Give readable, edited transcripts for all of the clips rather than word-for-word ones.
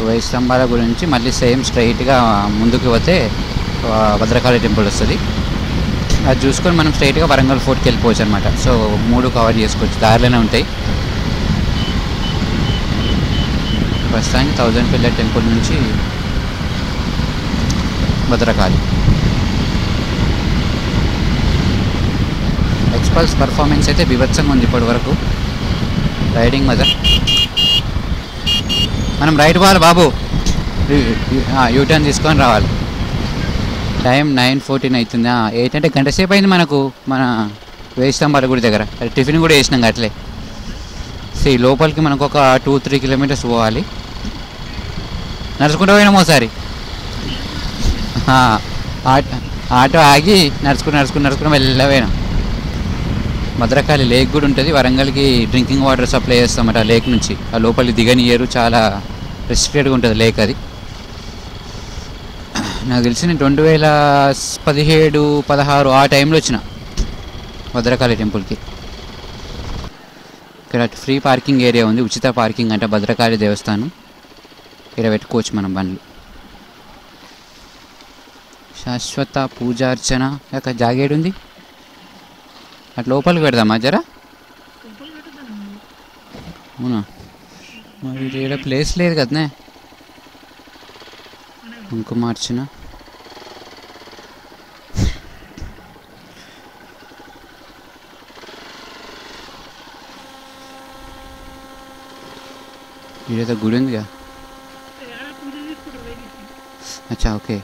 వేయి స్తంభాల గురించి మళ్ళీ సేమ్ స్ట్రైట్గా ముందుకు పోతే భద్రకాళి టెంపుల్ వస్తుంది. అది చూసుకొని మనం స్ట్రైట్గా వరంగల్ ఫోర్ట్కి వెళ్ళిపోవచ్చు అనమాట. సో 3 కవర్ చేసుకోవచ్చు, దారిలోనే ఉంటాయి. ప్రస్తుతానికి 1000 పిల్లర్ టెంపుల్ నుంచి భద్రకాళి. ఎక్స్పల్స్ పర్ఫార్మెన్స్ అయితే బీభత్సంగా ఉంది ఇప్పటి వరకు. రైడింగ్ మజా. మనం రైట్ పోవాలి బాబు, యూటర్న్ తీసుకొని రావాలి. టైం 9:14 అవుతుంది. 8 అంటే గంట సేపు అయింది మనకు మన వేయి స్తంభాల గుడి దగ్గర. టిఫిన్ కూడా వేసినాం అట్లే. లోపలికి మనకు ఒక 2-3 కిలోమీటర్స్ పోవాలి. నడుచుకుంటూ పోయినాం ఒకసారి, ఆటో ఆగి నడుచుకుంటూ వెళ్ళిపోయినాం. భద్రకాళి లేక్ కూడా ఉంటుంది. వరంగల్కి డ్రింకింగ్ వాటర్ సప్లై చేస్తామట ఆ లేక్ నుంచి. ఆ లోపలికి దిగనియరు, చాలా రెస్ట్రిక్టెడ్గా ఉంటుంది లేక్ అది. నాకు తెలిసి నేను 2017-16 ఆ టైంలో వచ్చిన భద్రకాళి టెంపుల్కి. ఇక్కడ ఫ్రీ పార్కింగ్ ఏరియా ఉంది, ఉచిత పార్కింగ్ అంటే భద్రకాళి దేవస్థానం. ఇక్కడ పెట్టుకోవచ్చు మనం బండ్లు. శాశ్వత పూజార్చన యొక్క జాగేడు ఉంది. అట్లా లోపలికి పెడదామా జరా? అవునా, మరి ఇక్కడ ప్లేస్ లేదు కదనే. ఇంకో మార్చిన ఇదేదో గుడి ఉందిగా. అచ్చా, ఓకే.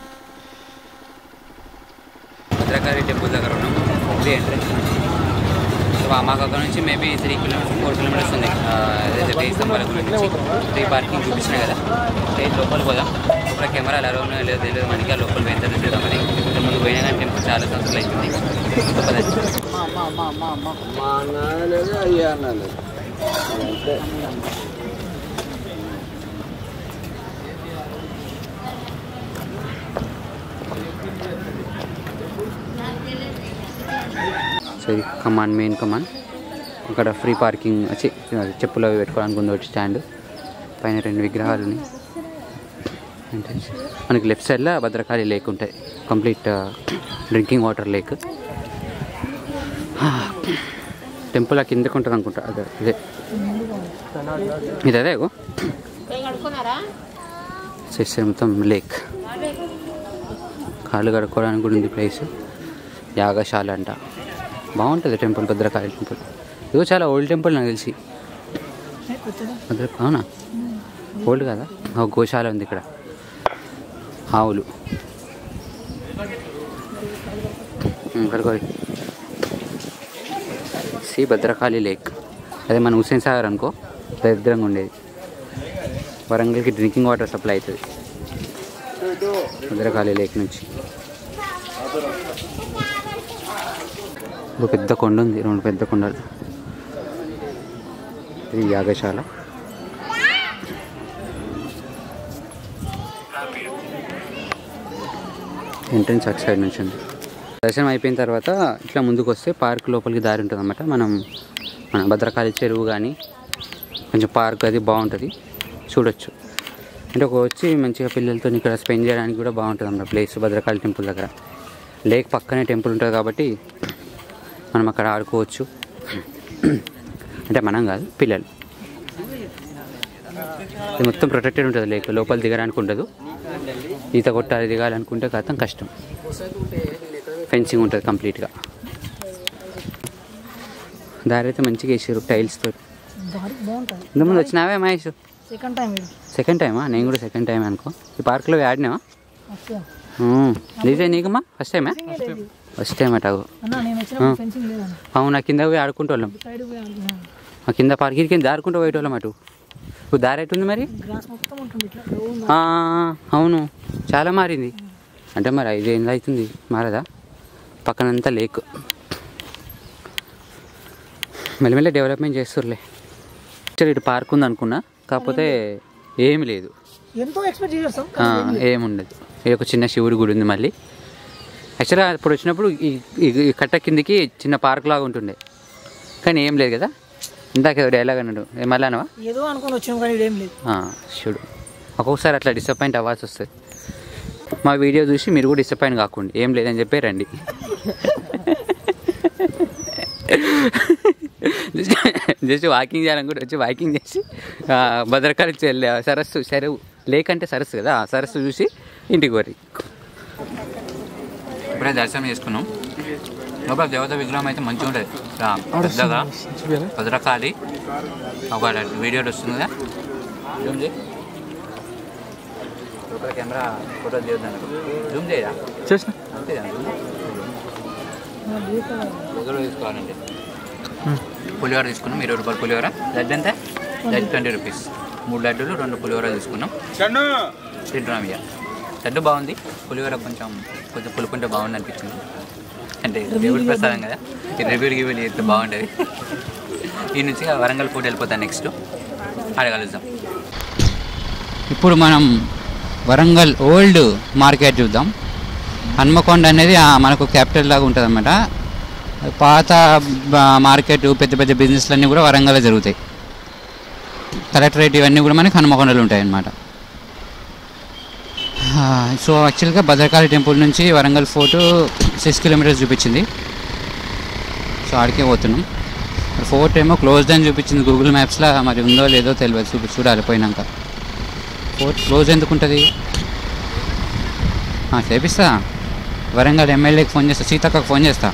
భద్రకాళి టెంపుల్ దగ్గర ఉన్నాం. Free entrance. మాకు అక్కడ నుంచి మేబీ 3 కిలోమీటర్స్ 4 కిలోమీటర్స్ ఉంది. అదైతే వేయి స్తంభాల గురించి ఫ్రీ పార్కింగ్ చూపించినాయి కదా. లోపలికి పోదాం. లోపల కెమెరాలు ఎలా ఉన్నాయో లేదో తెలియదు మనకి. ఆ లోపల పోయిన తర్వాత చూద్దామని. ముందు పోయినా కానీ టెంపుల్ చాలా సంవత్సరాలు అవుతుంది. సో ఇది కమాండ్, మెయిన్ కమాండ్. అక్కడ ఫ్రీ పార్కింగ్ వచ్చి చెప్పులు అవి పెట్టుకోవడానికి ఉంది ఒకటి స్టాండ్. పైన 2 విగ్రహాలు ఉన్నాయి. మనకి లెఫ్ట్ సైడ్లో భద్రకాళి లేక్ ఉంటాయి, complete drinking water lake. Temple ఆ కిందకు ఉంటుంది అనుకుంటా. అదే ఇదే చేస్తే మొత్తం లేక్. కాళ్ళు కడుక్కోవడానికి కూడా ఉంది ప్లేస్. యాగశాల అంట, బాగుంటుంది టెంపుల్. భద్రకాళి టెంపుల్ ఇదో చాలా ఓల్డ్ టెంపుల్ నాకు తెలిసి. అవునా, ఓల్డ్ కదా. ఒక గోశాల ఉంది ఇక్కడ, ఆవులు. See Bhadrakali lake. అదే మన హుస్సేన్ సాగర్ అనుకో, దరిద్రంగా ఉండేది. వరంగల్కి డ్రింకింగ్ వాటర్ సప్లై అవుతుంది భద్రకాళి లేక్ నుంచి. ఒక పెద్ద కొండ ఉంది, 2 పెద్ద కొండలు. ఇది యాగశాల. ఎంట్రన్స్ అటు సైడ్ నుంచి ఉంది. దర్శనం అయిపోయిన తర్వాత ఇట్లా ముందుకు వస్తే పార్క్ లోపలికి దారి ఉంటుంది అన్నమాట. మన భద్రకాళి చెరువు కానీ కొంచెం పార్క్ అది బాగుంటుంది, చూడొచ్చు. అంటే వచ్చి మంచిగా పిల్లలతో ఇక్కడ స్పెండ్ చేయడానికి కూడా బాగుంటుంది అన్నమాట ప్లేస్. భద్రకాళి టెంపుల్ దగ్గర లేక్ పక్కనే టెంపుల్ ఉంటుంది కాబట్టి మనం అక్కడ ఆడుకోవచ్చు. అంటే మనం కాదు, పిల్లలు. ఇది మొత్తం ప్రొటెక్టెడ్ ఉంటుంది లేక్. లోపల దిగడానికి ఉండదు. ఈత కొట్టాలి, దిగాలనుకుంటే కాతం కష్టం. ఫెన్సింగ్ ఉంటుంది కంప్లీట్గా. దారి అయితే మంచిగా వేసారు టైల్స్తో. ఇంతకుముందు వచ్చినావే మహేష్? సెకండ్ టైమా? నేను కూడా సెకండ్ టైం అనుకో. ఈ పార్క్లో ఆడినావా? నీకమ్మా ఫస్ట్ టైమా? ఫస్ట్ టైం అటాగు. అవునా, కింద పోయి ఆడుకుంటోళ్ళం. కింద పార్కింగ్ కింద దారుకుంటూ పోయేటోళ్ళం అటు. ఇప్పుడు దారి ఎట్టుంది మరి? అవును, చాలా మారింది. అంటే మరి 5 ఏళ్ళు అవుతుంది, మారదా? పక్కనంతా లేక్. మెల్లమెల్ల డెవలప్మెంట్ చేస్తుర్లే. ఇటు పార్క్ ఉంది అనుకున్నా, కాకపోతే ఏమి లేదు, ఏముండదు. ఇది ఒక చిన్న శివుడి గుడి ఉంది. మళ్ళీ యాక్చువల్గా ఇప్పుడు వచ్చినప్పుడు ఈ కట్ట కిందికి చిన్న పార్క్ లాగా ఉంటుండే, కానీ ఏం లేదు కదా. ఇందాక ఏదో డైలాగ్ అన్నాడు, మళ్ళీ అనవా? ఏదో అనుకుని వచ్చాం కానీ ఏం లేదు. శివుడు ఒక్కొక్కసారి అట్లా డిసప్పాయింట్ అవ్వాల్సి వస్తుంది. మా వీడియో చూసి మీరు కూడా డిసప్పాయింట్ కాకండి, ఏం లేదని చెప్పి రండి. జస్ట్ వాకింగ్ చేయాలనుకుంటే వచ్చి వాకింగ్ చేసి భద్రకాళి సరస్సు చెరువు లేకంటే సరస్సు కదా, ఆ సరస్సు చూసి ఇంటికి పోరి. ఇప్పుడే దర్శనం చేసుకున్నాం. లోపల దేవత విగ్రహం అయితే మంచిగా ఉంటుంది పెద్దగా. భద్రకాళి ఒక వీడియో వస్తుంది కదా, జూమ్ చేయి. లోపల కెమెరా ఫోటో తీయొద్దాను, జూమ్ చేయరా చేసిన తీసుకోవాలండి. పులిహోర తీసుకున్నాం, 20 రూపాయలు పులిహోర. లడ్డు ఎంత? లడ్డు 20 రూపీస్. 3 లడ్డూలు 2 పులిహోరలు తీసుకున్నాం, తింటున్నాం. ఇక లడ్డు బాగుంది, పులిహోర కొంచెం పులుపుంటే బాగుంది అనిపించింది. అంటే దేవుడి ప్రసాదం కదా, ఈ రివ్యూలు గివ్యూలు చేస్తే బాగుంటుంది. ఈ నుంచి వరంగల్ ఫుడ్ వెళ్ళిపోతాను, నెక్స్ట్ అడగలుద్దాం. ఇప్పుడు మనం వరంగల్ ఓల్డ్ మార్కెట్ చూద్దాం. హన్మకొండ అనేది మనకు క్యాపిటల్ లాగా ఉంటుంది అన్నమాట. పాత మార్కెట్, పెద్ద పెద్ద బిజినెస్లన్నీ కూడా వరంగల్లో జరుగుతాయి. కలెక్టరేట్ ఇవన్నీ కూడా మనకి హన్మకొండలో ఉంటాయి అన్నమాట. సో యాక్చువల్గా భద్రకాళి టెంపుల్ నుంచి వరంగల్ ఫోర్ట్ 6 కిలోమీటర్స్ చూపించింది. సో ఆడికే పోతున్నాం. ఫోర్ట్ ఏమో క్లోజ్డ్ అని చూపించింది గూగుల్ మ్యాప్స్లో, మరి ఉందో లేదో తెలియదు, చూడాలి పోయినాక. ఫోర్ట్ క్లోజ్ ఎందుకు ఉంటుంది? చేపిస్తా, వరంగల్ ఎమ్మెల్యేకి ఫోన్ చేస్తా, సీతక్కకు ఫోన్ చేస్తా.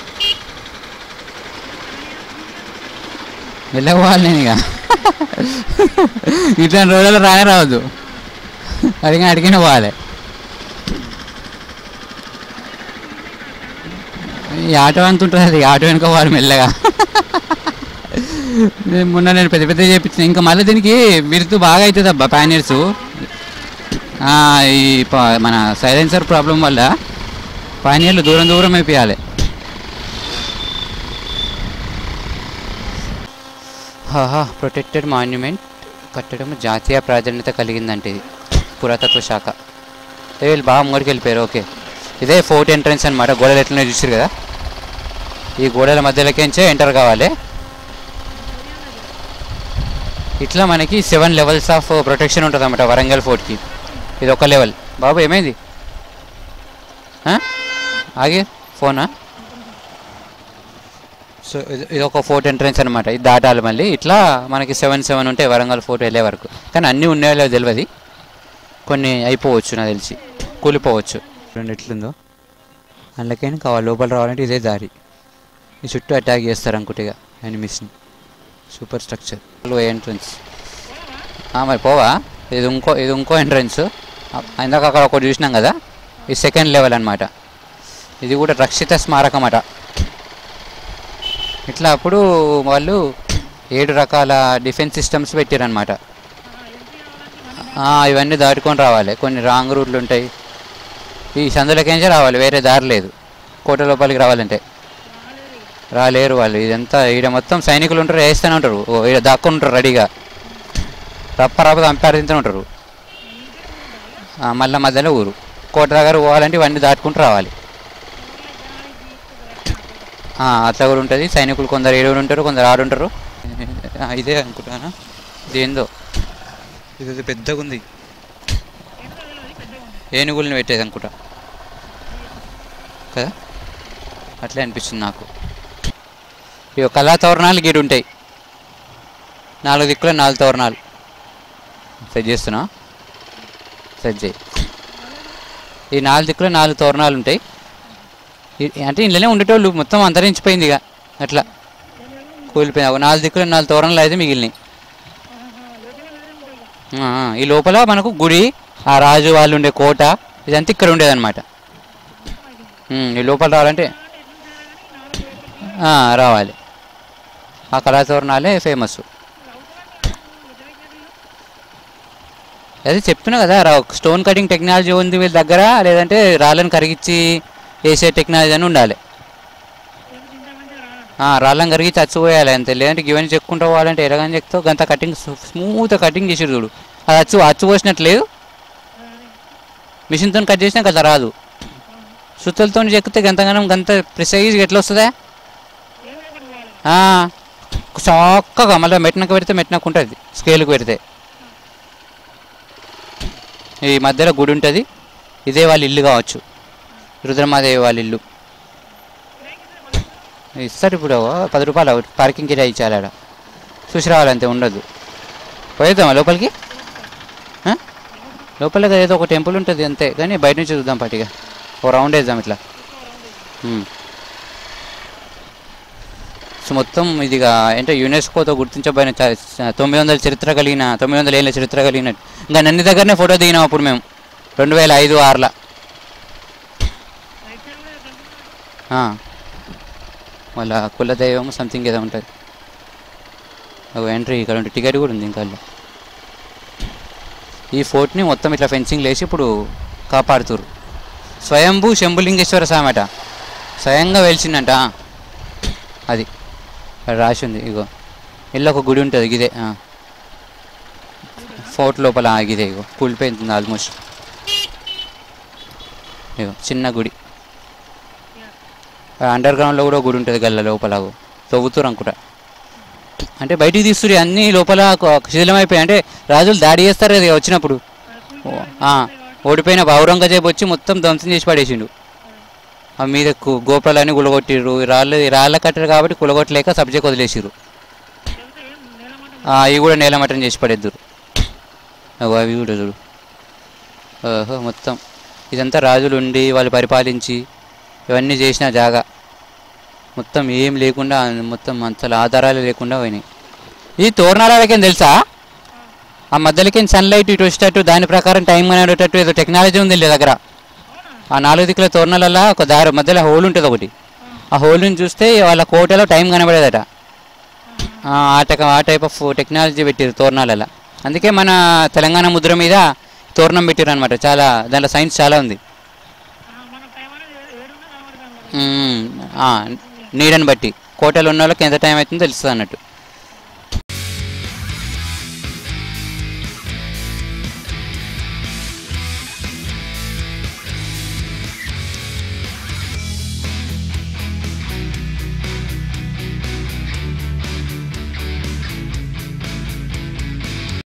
వెళ్ళకపోవాలి నేను ఇక, ఇట్లాంటి రోజుల్లో రావద్దు, అడిగినా పోవాలి. ఈ ఆటో అంత ఉంటుంది, అది ఆటో వెనుక పోవాలి మెల్లగా. మొన్న నేను పెద్ద పెద్ద చేయించిన, ఇంకా మళ్ళీ దీనికి విరుతు బాగా అవుతుంది అబ్బా ప్యానర్స్. ఈ మన సైలెన్సర్ ప్రాబ్లం వల్ల పానీయాలు దూరం దూరం అయిపోయాలి. ప్రొటెక్టెడ్ మాన్యుమెంట్ కట్టడం జాతీయ ప్రాధాన్యత కలిగిందంటే ఇది పురాతత్వ శాఖ. వీళ్ళు బాగా మూడికి వెళ్ళిపోయారు. ఓకే, ఇదే ఫోర్ట్ ఎంట్రన్స్ అనమాట. గోడలు ఎట్లనే చూసారు కదా, ఈ గోడల మధ్యలోకించే ఎంటర్ కావాలి. ఇట్లా మనకి 7 లెవెల్స్ ఆఫ్ ప్రొటెక్షన్ ఉంటుంది అన్నమాట వరంగల్ ఫోర్ట్కి. ఇది ఒక లెవెల్. బాబు ఏమైంది? ఆగే ఫోనా? సో ఇది ఒక ఫోర్ట్ ఎంట్రన్స్ అనమాట. ఇది దాటాలి మళ్ళీ. ఇట్లా మనకి 7 ఉంటాయి వరంగల్ ఫోర్ట్ వెళ్ళే వరకు. కానీ అన్నీ ఉన్నాయో తెలియదు, కొన్ని అయిపోవచ్చు, నాకు తెలిసి కూలిపోవచ్చు. చూడండి ఎట్లుందో, అందులోకైనా కావాలి. లోపల రావాలంటే ఇదే దారి. ఈ చుట్టూ అటాక్ చేస్తారు అనుకుంటేగా ఎనిమిస్ని. Super structure entrance. మరి పోవా, ఇది ఇంకో ఎంట్రన్స్. ఇందాక అక్కడ ఒకటి చూసినాం కదా, ఇది 2nd లెవెల్ అనమాట. ఇది కూడా రక్షిత స్మారకం అట. ఇట్లా అప్పుడు వాళ్ళు 7 రకాల డిఫెన్స్ సిస్టమ్స్ పెట్టారనమాట. ఇవన్నీ దాటుకొని రావాలి. కొన్ని రాంగ్ రూట్లు ఉంటాయి. ఈ సందులకేంచే రావాలి, వేరే దారి లేదు. కోట లోపలికి రావాలంటే రాలేరు వాళ్ళు. ఇదంతా ఈడ మొత్తం సైనికులు ఉంటారు, వేస్తూనే ఉంటారు, ఈడ దాక్కుని ఉంటారు రెడీగా. రప్ప అంపాడుతూ ఉంటారు. మళ్ళీ మధ్యలో ఊరు. కోట దగ్గర పోవాలంటే ఇవన్నీ దాటుకుంటూ రావాలి. అట్లా కూడా ఉంటుంది. సైనికులు కొందరు 7 ఉంటారు, కొందరు 6 ఉంటారు. ఇదే అనుకుంటానా, ఇది ఏందో, ఇది పెద్దగా ఉంది. ఏనుగుల్ని పెట్టేది అనుకుంటా కదా, అట్లే అనిపిస్తుంది నాకు. ఇవి కళా తోరణాలు గీడు ఉంటాయి. 4 దిక్కుల 4 తోరణాలు. సెట్ చేస్తున్నా, సెట్ చేయి. ఈ 4 దిక్కుల 4 తోరణాలు ఉంటాయి. అంటే ఇంట్లోనే ఉండేటోళ్ళు మొత్తం అంతరించిపోయింది ఇక, అట్లా కూలిపోయింది. 4 దిక్కుల 4 తోరణాలు అయితే మిగిలినాయి. ఈ లోపల మనకు గుడి, ఆ రాజు వాళ్ళు ఉండే కోట, ఇదంతా ఇక్కడ ఉండేదన్నమాట. ఈ లోపల రావాలంటే రావాలి. ఆ కళాతోరణాలే ఫేమస్. అదే చెప్తున్నా కదా, స్టోన్ కటింగ్ టెక్నాలజీ ఉంది వీళ్ళ దగ్గర, లేదంటే రాళ్ళని కరిగించి వేసే టెక్నాలజీ అని ఉండాలి. రాళ్ళని కరిగించి అచ్చిపోయాలి అంతే. లేదంటే ఇవన్నీ చెక్కుంటూ పోవాలంటే ఎలాగని చెప్తావు? గంత కటింగ్ స్మూత్గా కటింగ్ చేసి చూడు. అది అచ్చు పోసినట్లేదు. మిషన్తో కట్ చేసినా కదా రాదు. సుత్తలతో చెక్కితే గంత ప్రిసైజ్గా ఎట్లా వస్తుందా? చక్కగా మళ్ళీ మెట్టినకు పెడితే మెట్టినకు ఉంటుంది, స్కేల్కి పెడితే. ఈ మధ్యలో గుడి ఉంటుంది, ఇదే వాళ్ళ ఇల్లు కావచ్చు, రుద్రమాదేవి వాళ్ళ ఇల్లు. ఇస్తారు ఇప్పుడు 10 రూపాయలు పార్కింగ్ కిరాయి ఇచ్చారు ఆడ. చూసి రావాలంతే, ఉండదు. పోయేద్దామా లోపలికి? లోపలికి ఏదో ఒక టెంపుల్ ఉంటుంది అంతే, కానీ బయట నుంచి చూద్దాం పట్టిగా, ఓ రౌండ్ వేద్దాం ఇట్లా. సో మొత్తం ఇదిగా అంటే యునెస్కోతో గుర్తించబడిన 900 చరిత్ర కలిగిన 900 ఏళ్ళ చరిత్ర కలిగిన. ఇంకా నన్ను దగ్గరనే ఫోటో దిగినాం అప్పుడు మేము 2005-6లో. వాళ్ళ కులదైవం సంథింగ్ ఏదో ఉంటుంది. ఎంట్రీ ఇక్కడ ఉంటే టికెట్ కూడా ఉంది. ఇంకా ఈ ఫోర్ట్ని మొత్తం ఇట్లా ఫెన్సింగ్ వేసి ఇప్పుడు కాపాడుతురు. స్వయంభూ శంభులింగేశ్వర స్వామి అట, స్వయంగా వెలిసిందంట. అది రాసి ఉంది. ఇగో ఇల్లు ఒక గుడి ఉంటుంది, ఇదే ఫోర్ట్ లోపల. ఇదే ఇగో కూలిపోయింది ఆల్మోస్ట్. ఇగో చిన్న గుడి. అండర్ గ్రౌండ్లో కూడా గుడి ఉంటుంది గల్ల లోపల, తవ్వుతురు అనుకుంటా. అంటే బయటికి తీస్తురు అన్నీ, లోపల శిథిలమైపోయాయి. అంటే రాజులు దాడి చేస్తారు కదా వచ్చినప్పుడు. ఓడిపోయిన ఔరంగజేబు వచ్చి మొత్తం ధ్వంసం చేసి పడేసిండు. ఆ మీద గోపురాలన్నీ కులగొట్టిర్రు. రాళ్ళ కట్టరు కాబట్టి కులగొట్టలేక సబ్జెక్ట్ వదిలేసిర్రు. అవి కూడా నేలమట్టం చేసి పడేద్దురు. అవి కూడా చూడు. మొత్తం ఇదంతా రాజులు ఉండి వాళ్ళు పరిపాలించి ఇవన్నీ చేసిన జాగా. మొత్తం ఏం లేకుండా, మొత్తం అసలు ఆధారాలు లేకుండా పోయినాయి. ఈ తోరణాలకేం తెలుసా? ఆ మధ్యలోకి సన్లైట్ ఇటు వచ్చేటట్టు, దాని ప్రకారం టైం అనేటట్టు ఏదో టెక్నాలజీ ఉంది దగ్గర. ఆ 4 దిక్కుల తోరణాలలో ఒక దారి మధ్యలో హోల్ ఉంటుంది ఒకటి. ఆ హోల్ని చూస్తే వాళ్ళ కోటలో టైం కనబడేదట. ఆ టైప్ ఆఫ్ టెక్నాలజీ పెట్టారు తోరణాలలో. అందుకే మన తెలంగాణ ముద్ర మీద తోరణం పెట్టారు అనమాట. చాలా దాంట్లో సైన్స్ చాలా ఉంది. నీడని బట్టి కోటలో ఉన్న వాళ్ళకి ఎంత టైం అవుతుందో తెలుస్తుంది అన్నట్టు.